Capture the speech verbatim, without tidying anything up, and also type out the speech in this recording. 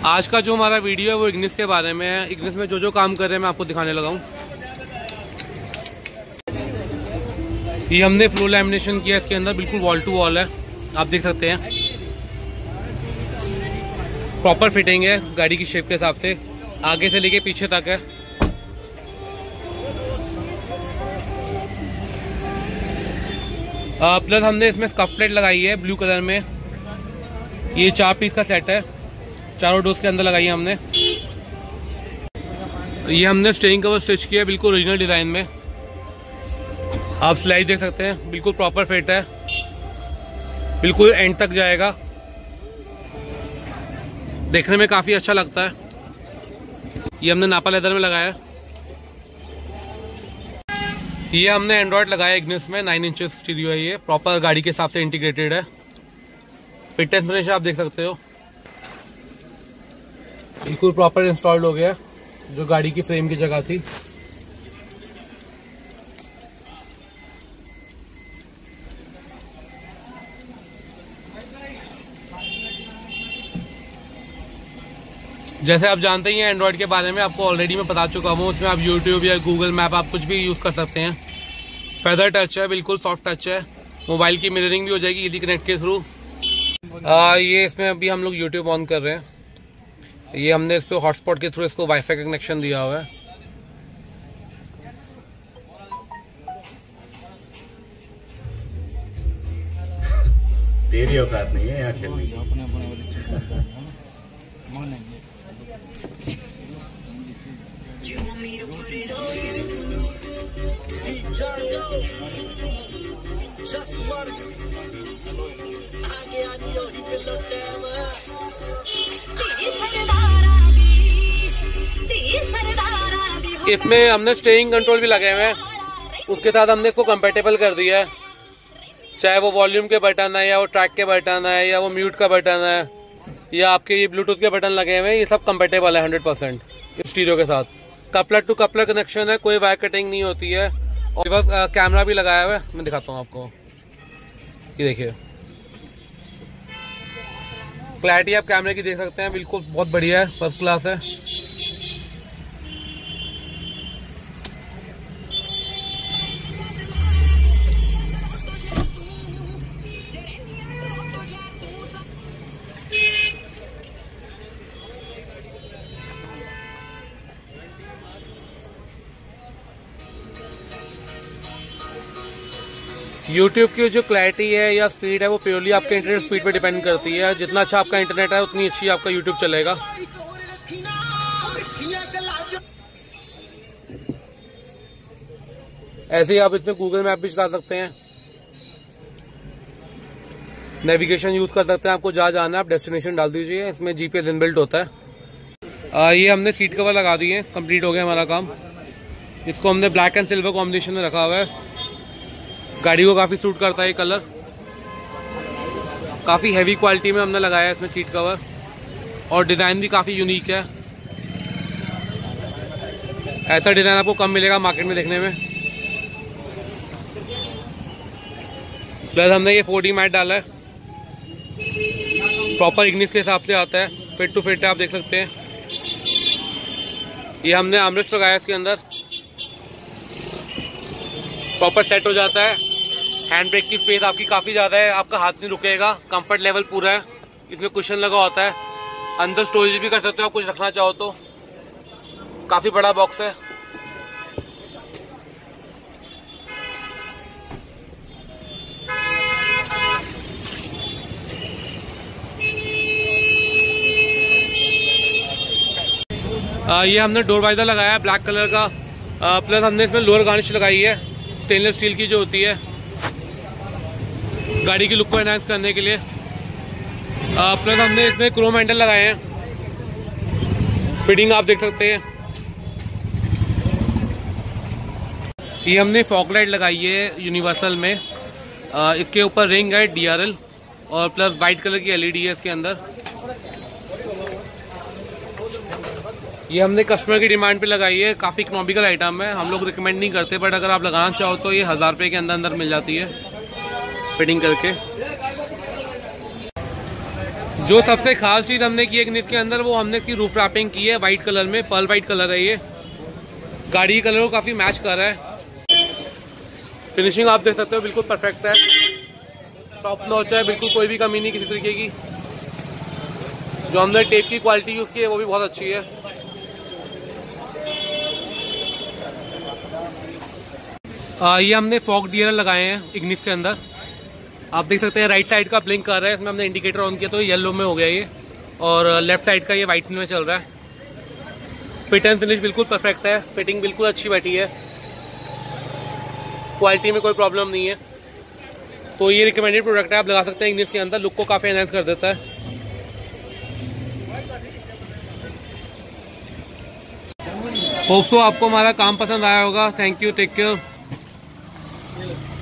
आज का जो हमारा वीडियो है वो इग्निस के बारे में है। इग्निस में जो जो काम कर रहे हैं मैं आपको दिखाने लगा हूँ। ये हमने फ्लो लैमिनेशन किया इसके अंदर, बिल्कुल वॉल टू वॉल है, आप देख सकते हैं। प्रॉपर फिटिंग है गाड़ी की शेप के हिसाब से, आगे से लेके पीछे तक है। प्लस हमने इसमें स्कफ प्लेट लगाई है ब्लू कलर में। ये चार पीस का सेट है, चारों डोज के अंदर लगाई है हमने। ये हमने स्टीयरिंग कवर स्टिच किया है बिल्कुल ओरिजिनल डिजाइन में। आप स्लाइड देख सकते हैं, बिल्कुल प्रॉपर फिट है, बिल्कुल एंड तक जाएगा, देखने में काफी अच्छा लगता है। ये हमने नापा लेदर में लगाया है। ये हमने एंड्रॉइड लगाया इग्निस में, नाइन इंचेस स्टीरियो है। ये प्रॉपर गाड़ी के हिसाब से इंटीग्रेटेड है। फिटनेस फिनिश आप देख सकते हो, बिल्कुल प्रॉपर इंस्टॉल्ड हो गया जो गाड़ी की फ्रेम की जगह थी। जैसे आप जानते ही हैं एंड्रॉइड के बारे में, आपको ऑलरेडी मैं बता चुका हूँ। उसमें आप यूट्यूब या गूगल मैप आप कुछ भी यूज कर सकते हैं। फेदर टच है, बिल्कुल सॉफ्ट टच है। मोबाइल की मिररिंग भी हो जाएगी इजी कनेक्ट के थ्रू। ये इसमें अभी हम लोग यूट्यूब ऑन कर रहे हैं। ये हमने इस पे हॉटस्पॉट के थ्रू इसको वाईफाई का कनेक्शन दिया हुआ है। तेरी औकात नहीं है यहाँ खेलने की। इसमें हमने स्टीयरिंग कंट्रोल भी लगे हुए हैं, उसके साथ हमने इसको कंपैटिबल कर दिया है। चाहे वो वॉल्यूम के बटन है, या वो ट्रैक के बटन है, या वो म्यूट का बटन है, या आपके ये ब्लूटूथ के बटन लगे हुए हैं, ये सब कंपैटिबल है हंड्रेड परसेंट स्टीरियो के साथ। कपलर टू कपलर कनेक्शन है, कोई वायर कटिंग नहीं होती है। और बस कैमरा भी लगाया हुआ है, मैं दिखाता हूँ आपको। ये देखिए क्लैरिटी आप कैमरे की देख सकते हैं, बिल्कुल बहुत बढ़िया है, फर्स्ट क्लास है। यूट्यूब की जो क्लैरिटी है या स्पीड है वो प्योरली आपके इंटरनेट स्पीड पे डिपेंड करती है। जितना अच्छा आपका इंटरनेट है उतनी अच्छी आपका यूट्यूब चलेगा। ऐसे ही आप इसमें गूगल मैप भी चला सकते हैं, नेविगेशन यूज कर सकते हैं। आपको जहाँ जाना है आप डेस्टिनेशन डाल दीजिए, इसमें जीपीएस इनबिल्ट होता है। आ, ये हमने सीट कवर लगा दिए, कंप्लीट हो गया हमारा काम। इसको हमने ब्लैक एंड सिल्वर कॉम्बिनेशन में रखा हुआ है। गाड़ी को काफी सूट करता है ये कलर, काफी हैवी क्वालिटी में हमने लगाया है इसमें सीट कवर, और डिजाइन भी काफी यूनिक है। ऐसा डिजाइन आपको कम मिलेगा मार्केट में देखने में। प्लस हमने ये फोर डी मैट डाला है, प्रॉपर इग्निस के हिसाब से आता है, फिट टू फिट है, आप देख सकते हैं। ये हमने आर्मरेस्ट लगाया इसके अंदर, प्रॉपर सेट हो जाता है। हैंड ब्रेक की स्पेस आपकी काफी ज्यादा है, आपका हाथ नहीं रुकेगा, कंफर्ट लेवल पूरा है। इसमें कुशन लगा होता है, अंदर स्टोरेज भी कर सकते हो आप कुछ रखना चाहो तो। काफी बड़ा बॉक्स है। आ, ये हमने डोर वाइजर लगाया है ब्लैक कलर का। आ, प्लस हमने इसमें लोअर गार्निश लगाई है स्टेनलेस स्टील की जो होती है, गाड़ी की लुक को एनहांस करने के लिए। प्लस हमने इसमें क्रोम हैंडल लगाए हैं, फिटिंग आप देख सकते हैं। ये हमने फॉग लाइट लगाई है यूनिवर्सल में, आ, इसके ऊपर रिंग है डीआरएल, और प्लस वाइट कलर की एलईडी है इसके अंदर। ये हमने कस्टमर की डिमांड पे लगाई है, काफी इकोनॉमिकल आइटम है, हम लोग रिकमेंड नहीं करते, बट अगर आप लगाना चाहो तो ये हजार रुपए के अंदर अंदर मिल जाती है फिटिंग करके। जो सबसे खास चीज हमने की है इसके अंदर, वो हमने इसकी रूफ रैपिंग की है व्हाइट कलर में। पर्ल व्हाइट कलर है ये, गाड़ी के कलर को काफी मैच कर रहा है। फिनिशिंग आप देख सकते हो बिल्कुल परफेक्ट है, टॉप नॉच है, बिल्कुल कोई भी कमी नहीं किसी तरीके की। जो हमने टेप की क्वालिटी यूज की है वो भी बहुत अच्छी है। आ, ये हमने फॉग डीआरएल लगाए हैं इग्निस के अंदर। आप देख सकते हैं राइट साइड का ब्लिंक कर रहा है, इसमें हमने इंडिकेटर ऑन किया तो येलो में हो गया ये, और लेफ्ट साइड का ये व्हाइट में चल रहा है। फिट एंड फिनिश बिल्कुल परफेक्ट है, फिटिंग बिल्कुल अच्छी बैठी है, क्वालिटी में कोई प्रॉब्लम नहीं है। तो ये रिकमेंडेड प्रोडक्ट है, आप लगा सकते हैं इग्निस के अंदर, लुक को काफी एनहांस कर देता है। होप सो आपको हमारा काम पसंद आया होगा। Thank you, take care.